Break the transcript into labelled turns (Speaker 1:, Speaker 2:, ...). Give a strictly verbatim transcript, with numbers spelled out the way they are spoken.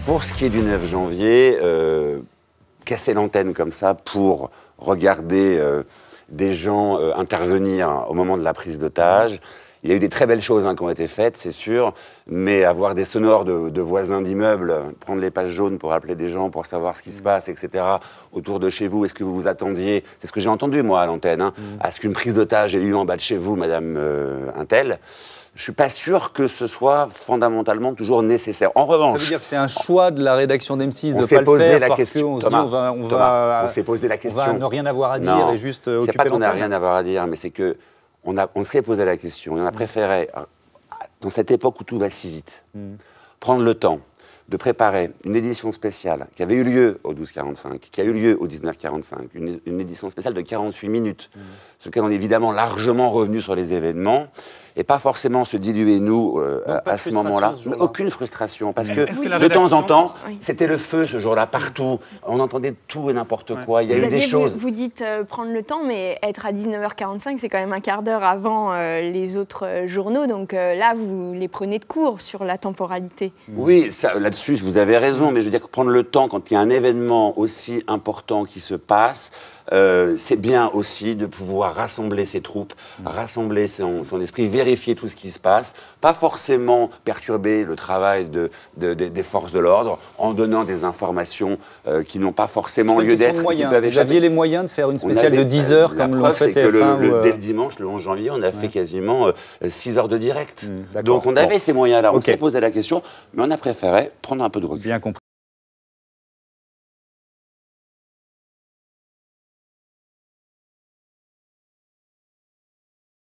Speaker 1: Pour ce qui est du neuf janvier, euh, casser l'antenne comme ça pour regarder euh, des gens euh, intervenir au moment de la prise d'otage. Il y a eu des très belles choses hein, qui ont été faites, c'est sûr, mais avoir des sonores de, de voisins d'immeubles, prendre les pages jaunes pour appeler des gens, pour savoir ce qui se passe, et cetera, autour de chez vous, est-ce que vous vous attendiez, c'est ce que j'ai entendu moi à l'antenne, hein, mmh. à ce qu'une prise d'otage ait lieu en bas de chez vous, madame euh, Untel. Je ne suis pas sûr que ce soit fondamentalement toujours nécessaire. En revanche...
Speaker 2: Ça veut dire que c'est un choix de la rédaction d'M six de ne pas le faire
Speaker 1: la
Speaker 2: parce
Speaker 1: question,
Speaker 2: qu'on se
Speaker 1: Thomas,
Speaker 2: dit on va, on
Speaker 1: Thomas,
Speaker 2: va,
Speaker 1: on s'est posé la question.
Speaker 2: On va ne rien avoir à dire
Speaker 1: non,
Speaker 2: et juste euh, occuper
Speaker 1: c'est pas qu'on n'a
Speaker 2: l'antenne.
Speaker 1: rien à avoir à dire, mais c'est que on, a, on s'est posé la question et on a préféré, dans cette époque où tout va si vite, mm. prendre le temps de préparer une édition spéciale qui avait eu lieu au douze quarante-cinq, qui a eu lieu au dix-neuf quarante-cinq, une, une édition spéciale de quarante-huit minutes, mmh. sur laquelle on est évidemment largement revenu sur les événements, et pas forcément se diluer, nous, euh, à, à ce moment-là. Ce aucune frustration, parce mmh. que, que de temps en temps, oui. c'était le feu ce jour-là, partout. On entendait tout et n'importe ouais. quoi. Il y a
Speaker 3: vous
Speaker 1: eu des
Speaker 3: vous,
Speaker 1: choses...
Speaker 3: Vous dites euh, prendre le temps, mais être à dix-neuf heures quarante-cinq, c'est quand même un quart d'heure avant euh, les autres euh, journaux, donc euh, là, vous les prenez de court sur la temporalité.
Speaker 1: Mmh. Oui, là-dessus, vous avez raison. Mais je veux dire que prendre le temps, quand il y a un événement aussi important qui se passe, euh, c'est bien aussi de pouvoir rassembler ses troupes, mmh. rassembler son, son esprit, vérifier tout ce qui se passe, pas forcément perturber le travail de, de, de, des forces de l'ordre en donnant des informations euh, qui n'ont pas forcément lieu d'être.
Speaker 2: Vous aviez les moyens de faire une spéciale avait, de dix heures comme l'ont fait T F un
Speaker 1: le,
Speaker 2: ou...
Speaker 1: le, Dès le dimanche, le onze janvier, on a ouais. fait quasiment euh, six heures de direct.
Speaker 2: Mmh,
Speaker 1: Donc on avait bon. ces moyens-là. On
Speaker 2: okay.
Speaker 1: s'est posé la question, mais on a préféré prendre un peu de recul.
Speaker 2: Bien compris.